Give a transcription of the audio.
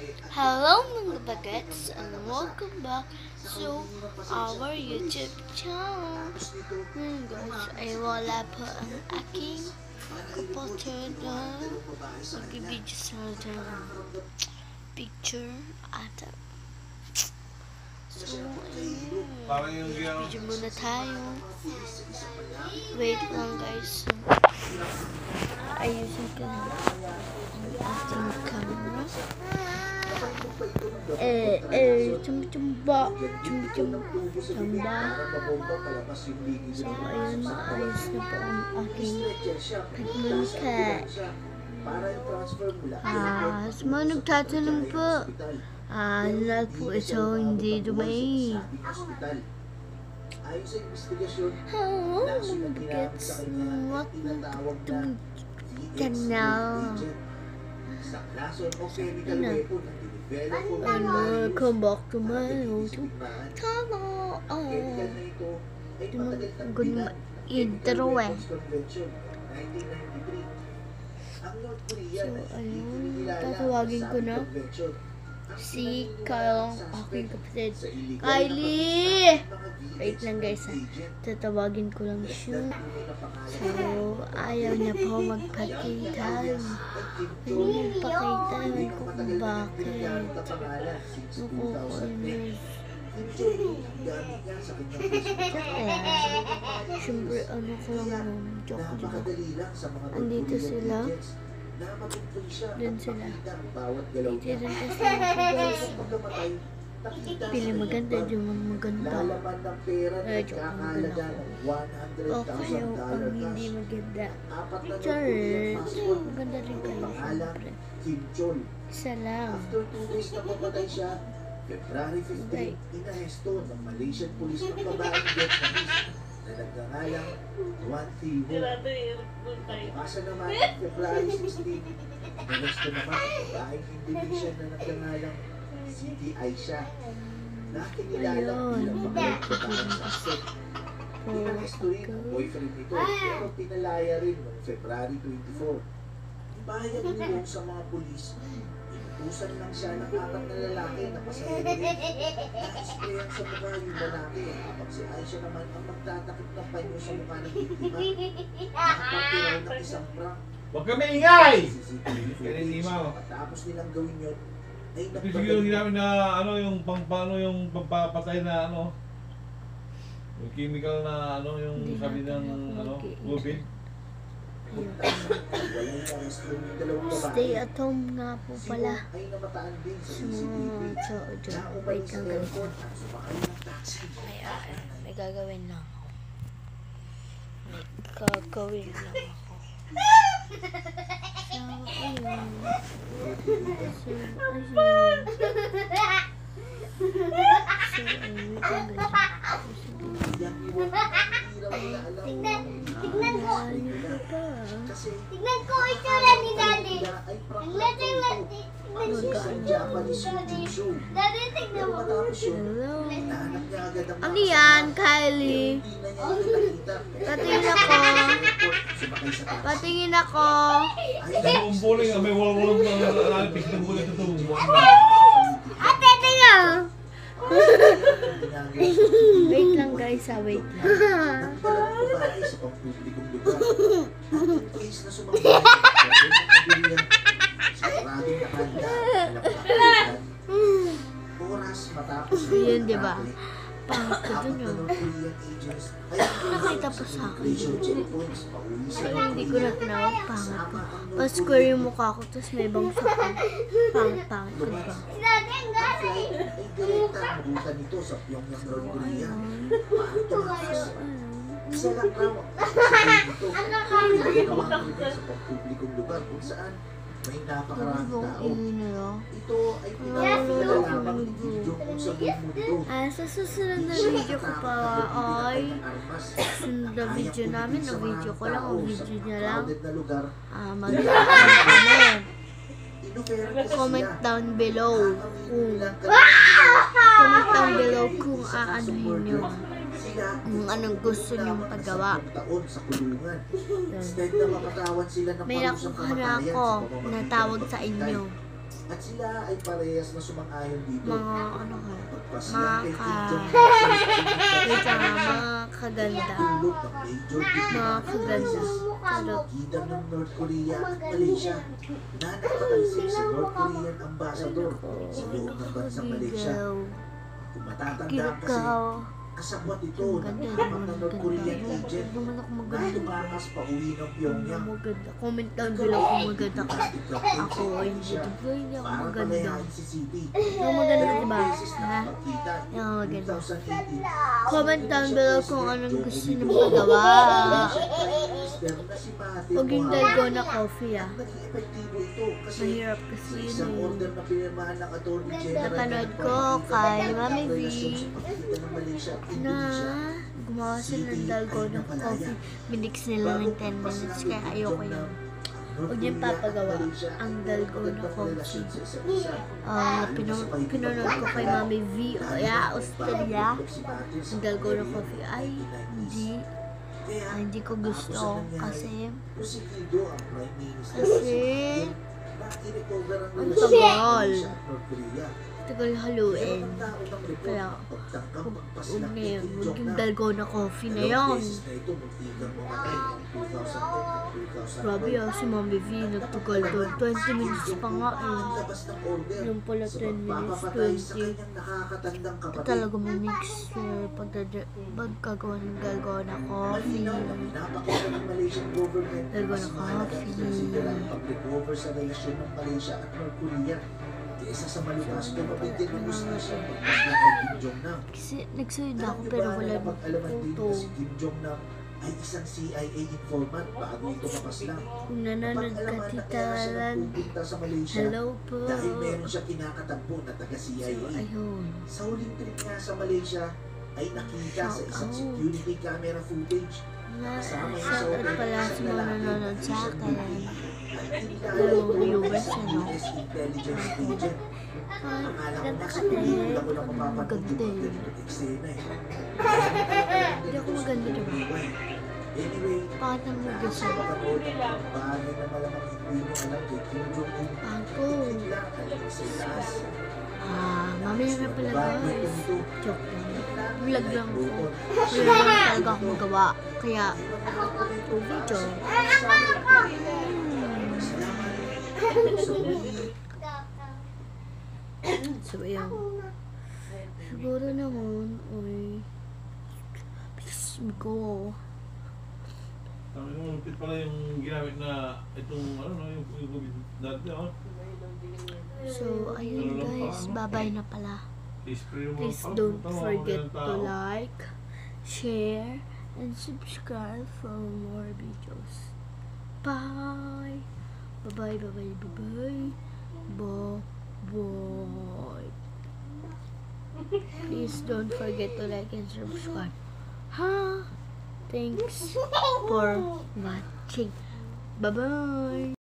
Hello mga bagets and welcome back to our YouTube channel. Guys, ay wala po ang aking kapatid na magbibideo sa picture at so ayun, video muna tayo. Wait lang guys, ayusin ko na ang ating camera. Chumba. So, ayun, ayos na po ang aking pagmungkat. Sa mga nagtatanong po, lahat po ito hindi dumay. Hello, mga bagets. Welcome to my channel. Come back to my YouTube channel. Ganda intro eh. So, ayun. Tatawagin ko na si Kyle, aking kapatid. Kylie! Wait lang guys ha. Tatawagin ko lang siya. So, ayaw niya po magpakita. Hindi niya pakita. Ewan ko kung bakit. Nakukulinis. Siyempre, ano ko lang joke diba? Andito sila. Doon sila. Dito rin kasi ako guys. Pili maganda, di mo maganda. Joke ang maganda ko. O kayo ang hindi maganda. Charot. Maganda rin kayo siyempre. Isa lang. February 15, inaresto ng Malaysian Police ng babaeng Vietnamese na nagngangalang Juan Thivo. Bukasan naman, February 16, inaresto naman ang babaeng Indonesian na nagngangalang Siti Aisyah na kinilala bilang babaeng suspect. Inaresto rin ang boyfriend nito pero pinalaya rin noong February 24. Bayad nilong sa mga pulis. Inutusan lang siya ng 4 na lalaki na pasahero rin. Na-sprayan sa mukha yung lalaki habang si Aisha naman ang magtatakip ng panyo sa mukha ng biktima. Nakapagpiraw ng isang prank. Huwag kami ingay! CCTV footage. Matapos nilang gawin yun, ay Siguro namin na ano yung paano yung pagpapatay na ano yung chemical na ano yung sabi ng ano COVID. Stay at home nga po pala. So, wait lang guys. May gagawin lang ako. May gagawin lang ako. So, ayun. Tignan ko itsura ni Daddy. Daddy, tignan mo. Hello. Ano yan, Kylie? Patingin ako. Patingin ako. Yung bowling, may wala-walang nalipis ng bowling ito Ate, tingnan. Wait lang guys, wait lang. Yun, diba? Pangit ko dun yun. Nakita po sa akin. Pero hindi ko na tinawag pangit ko. Pa-square yung mukha ko, tapos may bangsa ko. Pangit ko diba? Daddy, ang galing. Isa lang raw ang sa pagpublikong lugar kung saan may napakaraming tao. Ito ay pinakita lamang ng video kung sa buong mundo. Sa susunod na video ko pa ay susunod na video namin, na video ko lang, ang video niya lang. Comment down below kung aanuhin nyo kung anong gusto nyong paggawa. May nakuha na ako na tawag sa inyo. At sila ay parehas na sumang-ayon dito. Mga ano ka, Pagpaslang kay Kim Jong wait lang, mga kaganda. tulog ng major Mga diplomatic kaganda. crisis sa Charot. pagitan ng North Korea at Malaysia na nakatalsik sa North Korean ambassador sa loob ng bansang Malaysia. Kagaw. Kung matatandaan kasi, Kagaw. kasabwat ito Ang ng ganda apat naman, na ang North ganda. Korean agent Huwag naman ako na maganda. tumakas pa uwi ng Hindi Pyongyang. maganda. Comment down below kung maganda ka. Ako, hindi. Hindi ako Parang maganda. palayain si CP. Ako maganda, Dalawang diba? beses Ha? nakapagkita Hindi ako maganda. 2018. Comment down below kung anong gusto nyo magawa. Huwag yung dalgona coffee ah. Naging epektibo ito kasi Mahirap kasi sa yun isang eh. order na pinirmahan ng Attorney General Napanood ng ko kay Mami V relasyon sa pagitan ng Malaysia at na Indonesia. gumawa sila ng dalgona coffee. Minix nila ng 10 minutes kaya ayoko yun. Huwag niyang papagawa ang dalgona coffee. Pinanood ko kay Mami V o Australia. Ang dalgona coffee ay hindi ko gusto kasi ang tagal. Tagal haluin. Kaya huwag na yun. Huwag yung dalgona coffee na yun. Grabe ah, si Mami V nagtagal doon. 20 minutes pa nga eh. Yung pala 10 minutes, 20. Ito talaga may mixture pagkagawa ng dalgona coffee. Dalgona coffee. Pag-recover sa relasyon ng Malaysia at North Korea. Isa sa malukas ko mabigyan ng gusto na siya pagpaslang kay Kim Jong-nam. Kasi nagsunod ako pero wala ng Napag-alaman din photo. na si Kim Jong-nam ay isang CIA informant bago ito mapaslang. Kung nanonood ka, Tita Alan, Sa Malaysia, hello po. dahil meron siya kinakatampo na taga-CIA. So, ayun. Sa huling trip niya sa Malaysia, ay nakita sa isang Shout out. security camera footage. Shoutout pala sa mga nanonood sa akin. Dalawang viewers, ano? US intelligence agent. Ay, Akala ko ganda kasi ka din. hindi ako lang mapapanood Maganda yung eh. ganitong eksena eh. Hindi ako maganda diba? Anyway, Pangit ang mag-gusto. nakapanood ng mga bagay na malamang hindi mo alam kay Kim Jong-un. Pangit ko. Bigla ka lang sa itaas. Mamaya na pala Bagay guys. ito. Joke lang. Vlog lang ko. Wala naman talaga ako magawa. Kaya, video. So, ayan. Siguro naman, uy. Please, go. Sabi mo, lupit pala yung ginamit na itong ano no, yung COVID dati oh. So, ayun guys. Bye-bye na pala. I-spray mo Please pala, don't tama, forget mga to tao. like, share, and subscribe for more videos. Bye! Bye-bye, bye-bye, bye-bye. Bye-bye. Please don't forget to like and subscribe. Ha? Thanks for watching. Bye-bye!